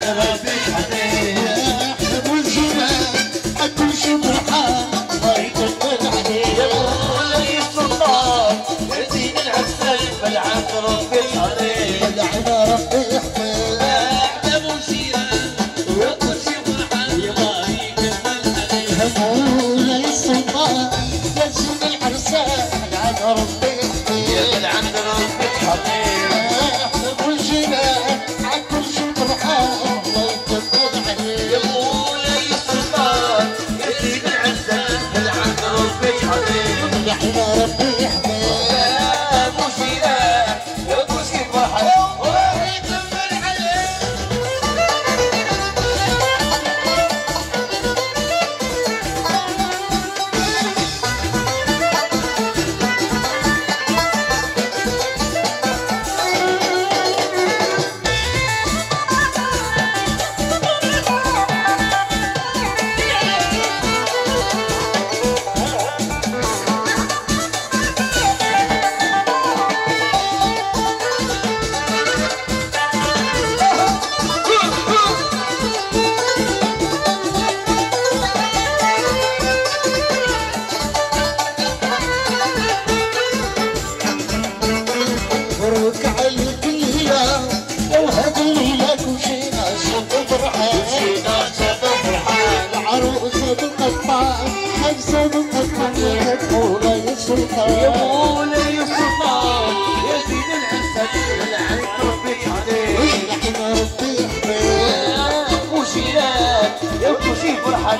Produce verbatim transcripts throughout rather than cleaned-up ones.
ربي حنين احنا والزمان كل شي فرحان الله يكمل عليه يا مولاي السلطان يا زين العسل بالعهد ربي حنين بالعهد ربي يحميه احنا مشيرة وكل شي فرحان الله يكمل عليه يا مولاي السلطان يا زين العرسان بالعهد ربي يحميه يا بالعهد ربي حنين احنا والزمان كل شي فرحان الله يكمل عليه يا مولاي السلطان يا زين العسل بالعهد ربي حنين بالعهد ربي يحميه مشيرة وكل شي فرحان الله يكمل عليه مبروك عليك الليلة لو هذه الليلة كل شي ناشط فرحان العروسة بالقطان حبسة بالقطان مولاي يا السلطان مولاي السلطان يا زين العسل بالعهد ربي حنين نحن ربي يحميه مشيرات يا كل شي فرحان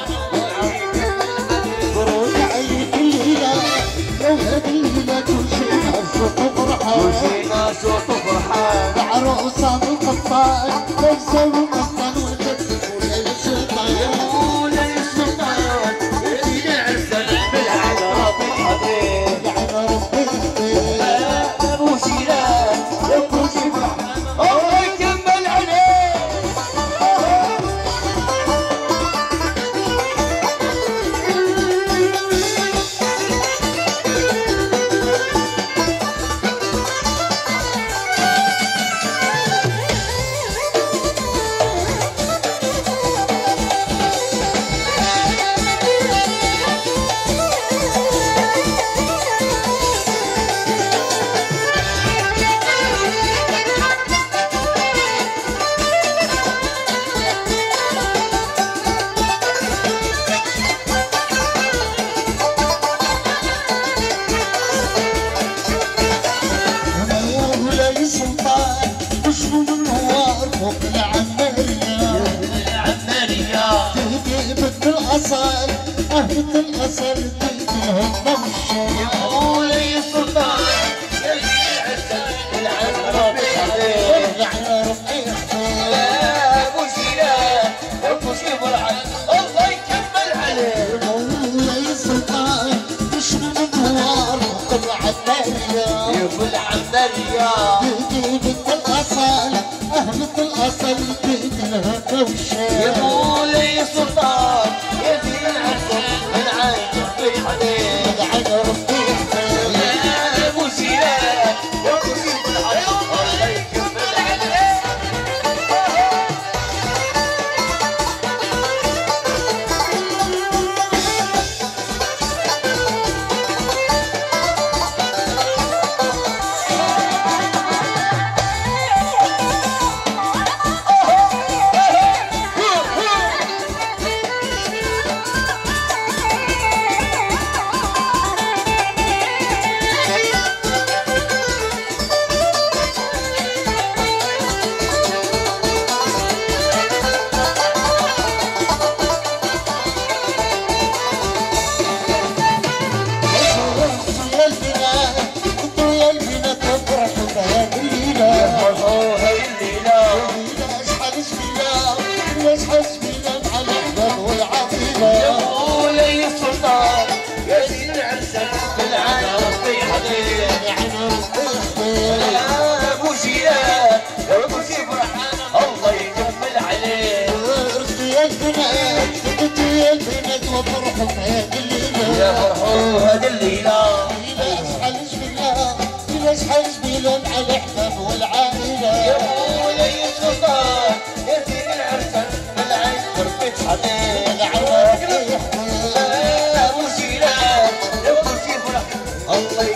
مبروك عليك الليلة لو هذه الليلة كل شي ناشط فرحان وجينا شوط فرحان العروسة بالقطان حبسة بالقطان مولاي السلطان مولاي السلطان يا زين العسل بالعهد ربي حنين نحن ربي يحميه مشيرات يا كل شي فرحان الله يكمل عليه مولاي السلطان اسود النوار فوق العنبرية العمارية تهدي بنت الأصل أهل الأصل تهديهم نوشة مولاي السلطان يا زين العسل بالعهد ربي حنين ورجعنا ربي يحميه يا مشيرات يا كل شي فرحان الله يكمل عليه مولاي السلطان اسود النوار فوق العنبرية يا العنبرية تهدي بنت الأصل أهل الأصل تهديهم نوشة يا مولاي السلطان يا زين العسل بالعهد ربي حنين ورجعنا ربي يحميه يا مشيرات يا كل شي فرحان الله يكمل عليه حسبي لهم على الاحباب والعائله. يا مولاي السلطان يا زين العرسان بالعين تربيت حديد العراق ابو سيلان يا ابو سيف الله